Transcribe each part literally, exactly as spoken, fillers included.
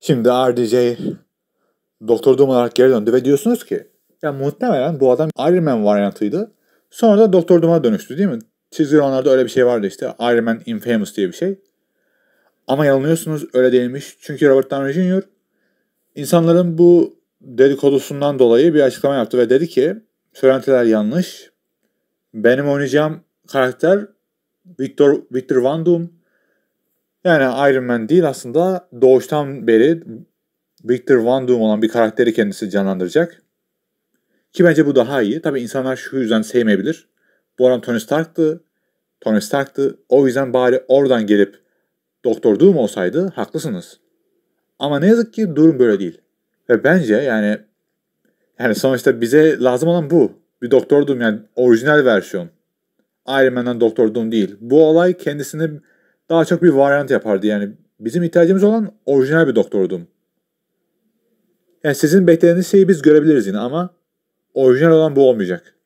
Şimdi R D J Doktor Doom olarak geri döndü ve diyorsunuz ki ya muhtemelen bu adam Iron Man varyantıydı. Sonra da Doktor Doom'a dönüştü değil mi? Çizgi romanlarda öyle bir şey vardı işte. Iron Man Infamous diye bir şey. Ama yanılıyorsunuz, öyle değilmiş. Çünkü Robert Downey junior insanların bu dedikodusundan dolayı bir açıklama yaptı ve dedi ki söylentiler yanlış. Benim oynayacağım karakter Victor, Victor Von Doom. Yani Iron Man değil, aslında doğuştan beri Victor Von Doom olan bir karakteri kendisi canlandıracak. Ki bence bu daha iyi. Tabii insanlar şu yüzden sevmeyebilir. Bu adam Tony Stark'tı. Tony Stark'tı. O yüzden bari oradan gelip Doktor Doom olsaydı haklısınız. Ama ne yazık ki durum böyle değil. Ve bence yani yani sonuçta bize lazım olan bu. Bir Doktor Doom, yani orijinal versiyon. Iron Man'den Doktor Doom değil. Bu olay kendisini daha çok bir varyant yapardı. Yani bizim ihtiyacımız olan orijinal bir Doktor Doom. Yani sizin beklediğiniz şeyi biz görebiliriz yine ama orijinal olan bu olmayacak.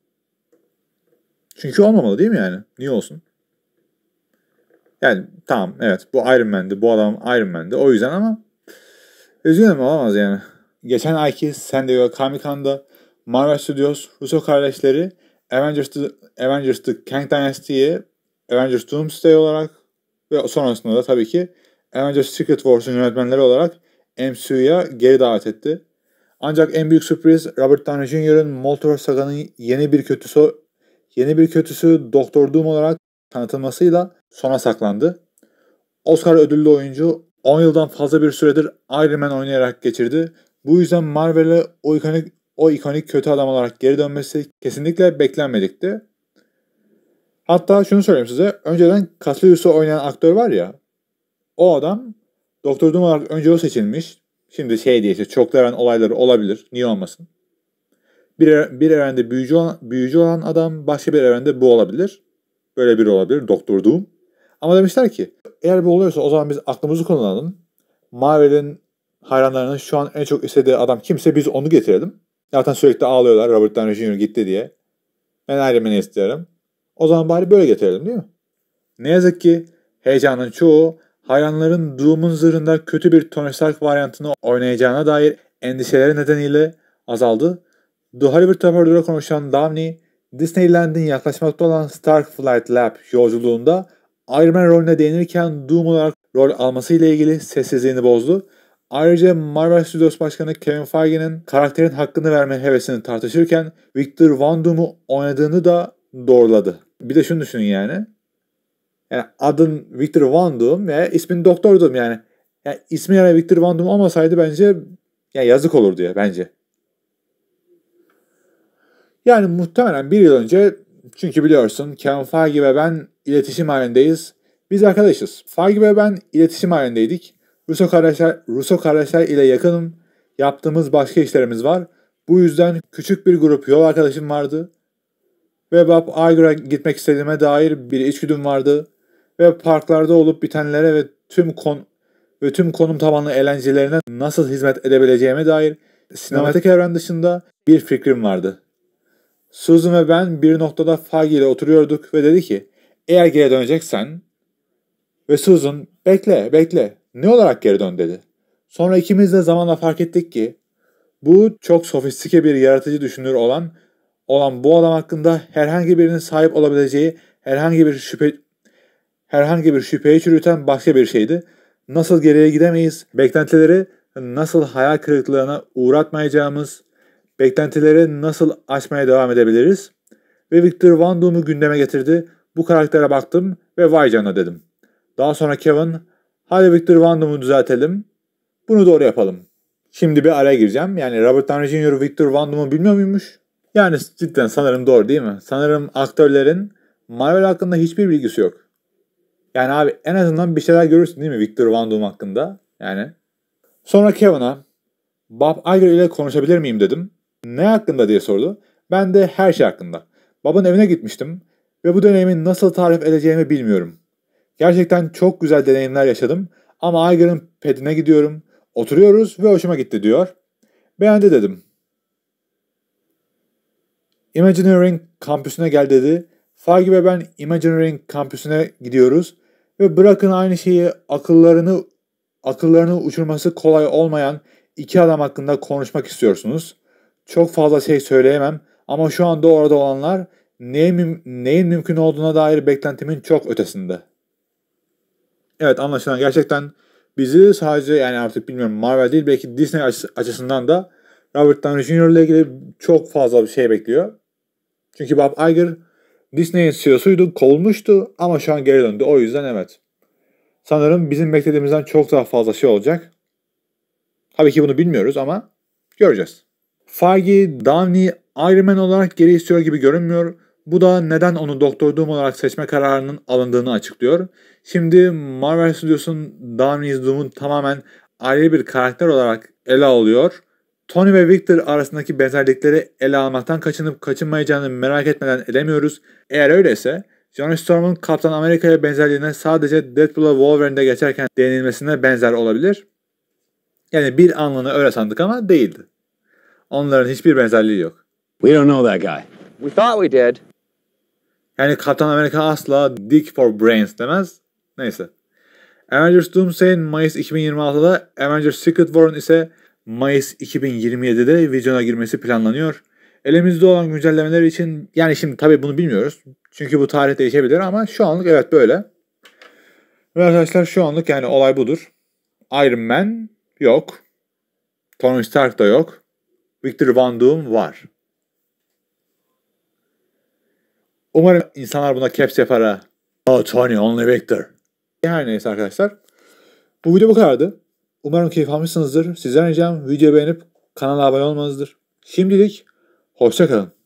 Çünkü olmamalı değil mi yani? Niye olsun? Yani tamam, evet, bu Iron Man'di. Bu adam Iron Man'di. O yüzden ama üzgünüm, olamaz yani. Geçen ayki San Diego Comic-Con'da Marvel Studios Russo kardeşleri Avengers The, Avengers The Kang Dynasty'yi Avengers Doomsday olarak ve sonrasında da tabii ki Avengers Secret Wars'un yönetmenleri olarak M C U'ya geri davet etti. Ancak en büyük sürpriz Robert Downey junior'ın Multiverse Saga'nın yeni bir kötüsü yeni bir kötüsü Doktor Doom olarak tanıtılmasıyla sona saklandı. Oscar ödüllü oyuncu on yıldan fazla bir süredir Iron Man oynayarak geçirdi. Bu yüzden Marvel'e o ikonik, o ikonik kötü adam olarak geri dönmesi kesinlikle beklenmedikti. Hatta şunu söyleyeyim size. Önceden Cassius'u oynayan aktör var ya. O adam Doktor Doom olarak önce o seçilmiş. Şimdi şey diye işte çoklu olayları olabilir. Niye olmasın? Bir, bir evrende büyücü olan, büyücü olan adam başka bir evrende bu olabilir. Böyle biri olabilir. Doktor Doom. Ama demişler ki eğer bu oluyorsa o zaman biz aklımızı kullanalım. Marvel'in hayranlarının şu an en çok istediği adam kimse, biz onu getirelim. Zaten sürekli ağlıyorlar Robert Downey junior gitti diye. Ben Iron Man'i istiyorum. O zaman bari böyle getirelim değil mi? Ne yazık ki heyecanın çoğu hayranların Doom'un zırhında kötü bir Tony Stark varyantını oynayacağına dair endişeleri nedeniyle azaldı. The Hollywood Reporter'a konuşan Downey, Disneyland'in yaklaşmakta olan Stark Flight Lab yolculuğunda Iron Man rolüne değinirken Doom olarak rol almasıyla ilgili sessizliğini bozdu. Ayrıca Marvel Studios Başkanı Kevin Feige'nin karakterin hakkını verme hevesini tartışırken Victor Von Doom'u oynadığını da doğruladı. Bir de şunu düşünün yani. Yani adın Victor Von Doom ve ismin Doktor Doom yani. Yani ismi yani Victor Von Doom olmasaydı bence yani yazık olur diye bence. Yani muhtemelen bir yıl önce, çünkü biliyorsun Kevin Feige ve ben iletişim halindeyiz. Biz arkadaşız. Feige ve ben iletişim halindeydik. Russo kardeşler, Russo kardeşler ile yakınım. Yaptığımız başka işlerimiz var. Bu yüzden küçük bir grup yol arkadaşım vardı. Ve Bob Iger'a gitmek istediğime dair bir içgüdüm vardı. Ve parklarda olup bitenlere ve tüm kon ve tüm konum tabanlı eğlencelerine nasıl hizmet edebileceğime dair sinematik evren dışında bir fikrim vardı. Susan ve ben bir noktada Feige ile oturuyorduk ve dedi ki eğer geri döneceksen, ve Susan bekle bekle ne olarak geri dön dedi. Sonra ikimiz de zamanla fark ettik ki bu çok sofistike bir yaratıcı düşünür olan olan bu adam hakkında herhangi birinin sahip olabileceği herhangi bir şüphe herhangi bir şüpheyi çürüten başka bir şeydi. Nasıl geriye gidemeyiz? Beklentileri nasıl hayal kırıklığına uğratmayacağımız, beklentileri nasıl aşmaya devam edebiliriz? Ve Victor Von Doom'u gündeme getirdi. Bu karaktere baktım ve vay canına dedim. Daha sonra Kevin, hadi Victor Von Doom'u düzeltelim. Bunu doğru yapalım. Şimdi bir araya gireceğim. Yani Robert Downey junior Victor Von Doom'u bilmiyor muymuş? Yani cidden sanırım doğru değil mi? Sanırım aktörlerin Marvel hakkında hiçbir bilgisi yok. Yani abi en azından bir şeyler görürsün değil mi Victor Von Doom hakkında? Yani. Sonra Kevin'a Bob Iger ile konuşabilir miyim dedim. Ne hakkında diye sordu. Ben de her şey hakkında. Bob'un evine gitmiştim ve bu deneyimi nasıl tarif edeceğimi bilmiyorum. Gerçekten çok güzel deneyimler yaşadım ama Iger'ın pedine gidiyorum, oturuyoruz ve hoşuma gitti diyor. Beğendi dedim. Imagineering kampüsüne gel dedi. Feige ve ben Imagineering kampüsüne gidiyoruz ve bırakın aynı şeyi akıllarını akıllarını uçurması kolay olmayan iki adam hakkında konuşmak istiyorsunuz. Çok fazla şey söyleyemem ama şu anda orada olanlar neyin, müm- neyin mümkün olduğuna dair beklentimin çok ötesinde. Evet, anlaşılan gerçekten bizi sadece, yani artık bilmiyorum, Marvel değil belki Disney açısından da Robert Downey Junior ile ilgili çok fazla bir şey bekliyor. Çünkü Bob Iger Disney'in C E O'suydu, kovulmuştu ama şu an geri döndü. O yüzden evet. Sanırım bizim beklediğimizden çok daha fazla şey olacak. Tabii ki bunu bilmiyoruz ama göreceğiz. Feige, Downey Iron Man olarak geri istiyor gibi görünmüyor. Bu da neden onu Doktor Doom olarak seçme kararının alındığını açıklıyor. Şimdi Marvel Studios'un Downey Doom'un tamamen ayrı bir karakter olarak ele alıyor. Tony ve Victor arasındaki benzerlikleri ele almaktan kaçınıp kaçınmayacağını merak etmeden edemiyoruz. Eğer öyleyse Johnny Storm'un Kaptan Amerika'ya benzerliğine sadece Deadpool'a Wolverine'de geçerken denilmesine benzer olabilir. Yani bir anlığına öyle sandık ama değildi. Onların hiçbir benzerliği yok. We don't know that guy. We thought we did. Yani Kaptan Amerika asla Dick for Brains demez. Neyse. Avengers Doomsday'in Mayıs iki bin yirmi altıda, Avengers Secret War'un ise Mayıs iki bin yirmi yedide vizyona girmesi planlanıyor. Elimizde olan güncellemeler için, yani şimdi tabii bunu bilmiyoruz. Çünkü bu tarih değişebilir ama şu anlık evet böyle. Ve arkadaşlar şu anlık yani olay budur. Iron Man yok. Tony Stark da yok. Victor Von Doom var. Umarım insanlar buna caps yapar ha. Oh Tony, only Victor. Her neyse arkadaşlar. Bu video bu kadardı. Umarım keyif almışsınızdır. Sizden ricam videoyu beğenip kanala abone olmanızdır. Şimdilik hoşça kalın.